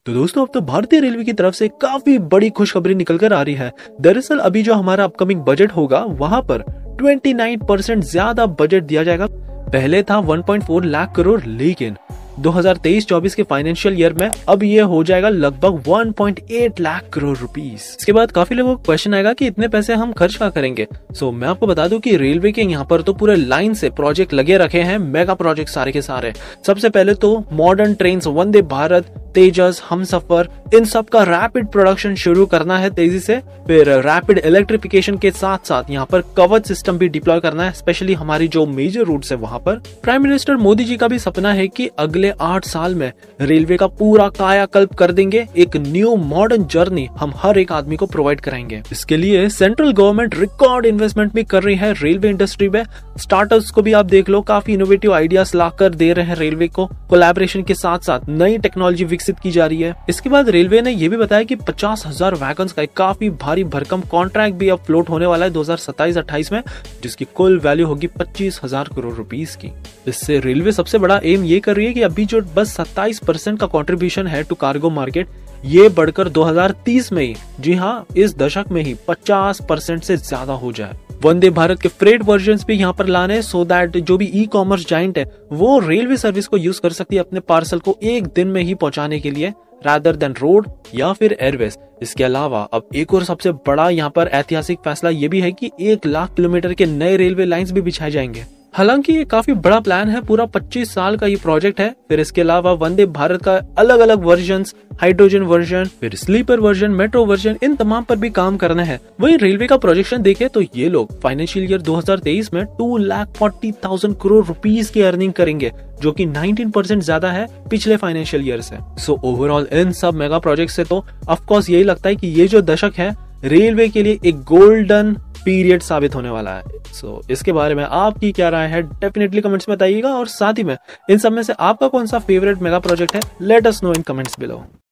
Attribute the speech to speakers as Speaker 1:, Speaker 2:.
Speaker 1: तो दोस्तों अब तो भारतीय रेलवे की तरफ से काफी बड़ी खुशखबरी निकल कर आ रही है। दरअसल अभी जो हमारा अपकमिंग बजट होगा वहां पर 29% ज्यादा बजट दिया जाएगा। पहले था 1.4 लाख करोड़, लेकिन 2023-24 के फाइनेंशियल ईयर में अब ये हो जाएगा लगभग 1.8 लाख करोड़ रुपीस। इसके बाद काफी लोगों को क्वेश्चन आएगा कि इतने पैसे हम खर्च कहाँ करेंगे। मैं आपको बता दूं कि रेलवे के यहाँ पर तो पूरे लाइन से प्रोजेक्ट लगे रखे हैं, मेगा प्रोजेक्ट सारे के सारे। सबसे पहले तो मॉडर्न ट्रेन वंदे भारत, तेजस, हमसफर, इन सब का रैपिड प्रोडक्शन शुरू करना है तेजी से। फिर रैपिड इलेक्ट्रिफिकेशन के साथ साथ यहाँ पर कवच सिस्टम भी डिप्लॉय करना है, स्पेशली हमारी जो मेजर रूट्स है वहां पर। प्राइम मिनिस्टर मोदी जी का भी सपना है कि अगले 8 साल में रेलवे का पूरा कायाकल्प कर देंगे, एक न्यू मॉडर्न जर्नी हम हर एक आदमी को प्रोवाइड कराएंगे। इसके लिए सेंट्रल गवर्नमेंट रिकॉर्ड इन्वेस्टमेंट भी कर रही है रेलवे इंडस्ट्री में। स्टार्टअप्स को भी आप देख लो, काफी इनोवेटिव आइडियाज लाकर दे रहे हैं रेलवे को। कोलैबोरेशन के साथ साथ नई टेक्नोलॉजी विकसित की जा रही है। इसके बाद रेलवे ने यह भी बताया कि 50,000 वैगन्स का एक काफी भारी भरकम कॉन्ट्रैक्ट भी अब फ्लोट होने वाला है 2027-28 में, जिसकी कुल वैल्यू होगी 25,000 करोड़ रुपीस की। इससे रेलवे सबसे बड़ा एम ये कर रही है कि अभी जो बस 27% का कंट्रीब्यूशन है टू कार्गो मार्केट, ये बढ़कर 2030 में ही, जी हाँ इस दशक में ही 50% से ज्यादा हो जाए। वंदे भारत के फ्रेट वर्जन्स भी यहाँ पर लाने, सो दैट जो भी ई कॉमर्स जाइंट है वो रेलवे सर्विस को यूज कर सकती है अपने पार्सल को एक दिन में ही पहुंचाने के लिए, रादर देन रोड या फिर एयरवेज। इसके अलावा अब एक और सबसे बड़ा यहाँ पर ऐतिहासिक फैसला ये भी है कि 1 लाख किलोमीटर के नए रेलवे लाइंस भी बिछाए जाएंगे। हालांकि ये काफी बड़ा प्लान है, पूरा 25 साल का ये प्रोजेक्ट है। फिर इसके अलावा वंदे भारत का अलग अलग वर्जन्स, हाइड्रोजन वर्जन, फिर स्लीपर वर्जन, मेट्रो वर्जन, इन तमाम पर भी काम करना है। वहीं रेलवे का प्रोजेक्शन देखें तो ये लोग फाइनेंशियल ईयर 2023 में 2,40,000 करोड़ रुपीस की अर्निंग करेंगे, जो कि 19% ज्यादा है पिछले फाइनेंशियल ईयर से। ओवरऑल इन सब मेगा प्रोजेक्ट से तो ऑफकोर्स यही लगता है कि ये जो दशक है रेलवे के लिए एक गोल्डन पीरियड साबित होने वाला है। इसके बारे में आपकी क्या राय है, डेफिनेटली कमेंट्स में बताइएगा। और साथ ही में इन सब में से आपका कौन सा फेवरेट मेगा प्रोजेक्ट है, let us know in comments below.